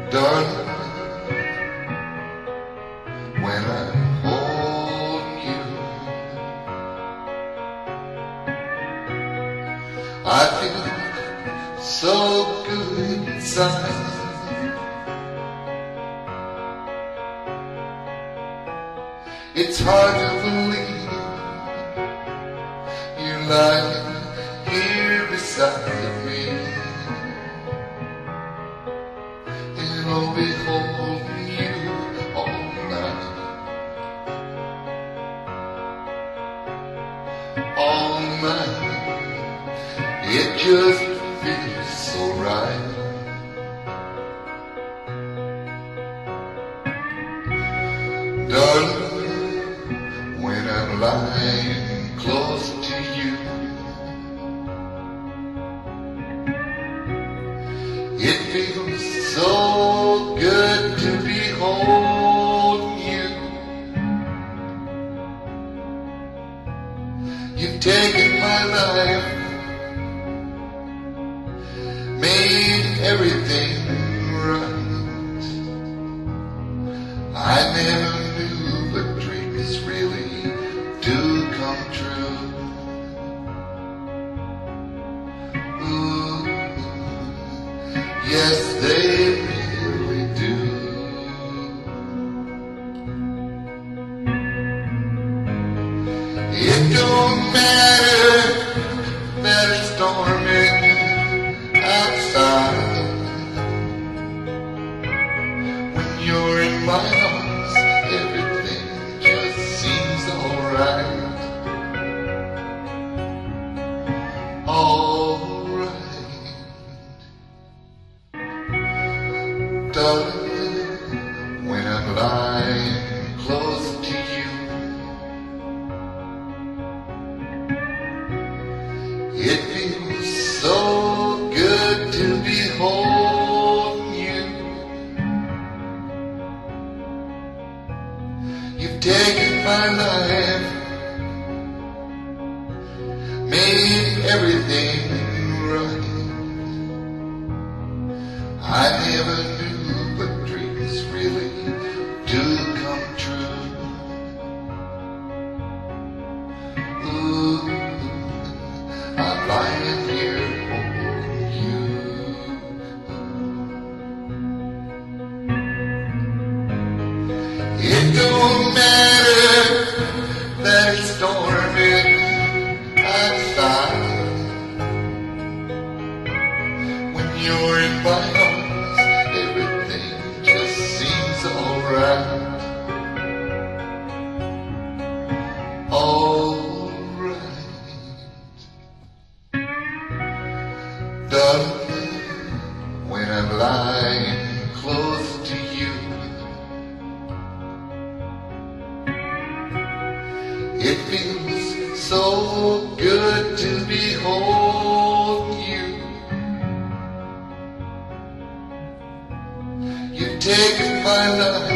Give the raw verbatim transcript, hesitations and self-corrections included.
Darling, when I'm holding you, I feel so good inside. It's hard to believe you're lying here beside me, and I'll be holding you all night, all night. It just feels so right. Darling, when I'm lying close to you, it feels so good to be holding you. You've taken my life, made everything right. I never knew but dreams really do come true. Ooh, yes, they really do. It don't matter that it's storming outside. When you're in my arms, everything just seems alright. Alright. Darling, when I'm lying close to you, it feels so good to be holding you. You've taken my life, made everything right. I never knew but dreams really do come true. Ooh, I'm lying here holding you. It don't matter that it's storming outside. When you're in my arms, everything just seems alright. Alright. Darling, when I'm lying close to you, it feels so good to be holding you. You've taken my life,